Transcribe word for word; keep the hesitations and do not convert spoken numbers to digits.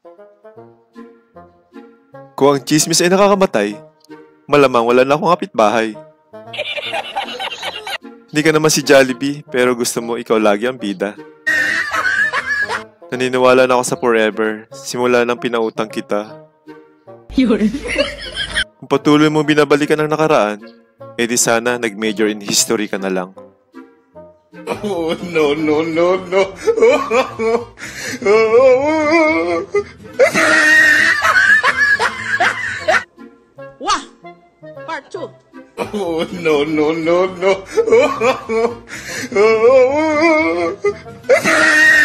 Kung ang chismis ay nakakamatay, malamang wala na akong kapitbahay. Hindi ka naman si Jollibee, pero gusto mo ikaw lagi ang bida. Naniniwala na ako sa forever, simula nang pinautang kita. Kung patuloy mo binabalikan ang nakaraan, edi sana nag-major in history ka na lang. Oh, no, no, no, no. Wah! Part two. Oh, no, no, no, no.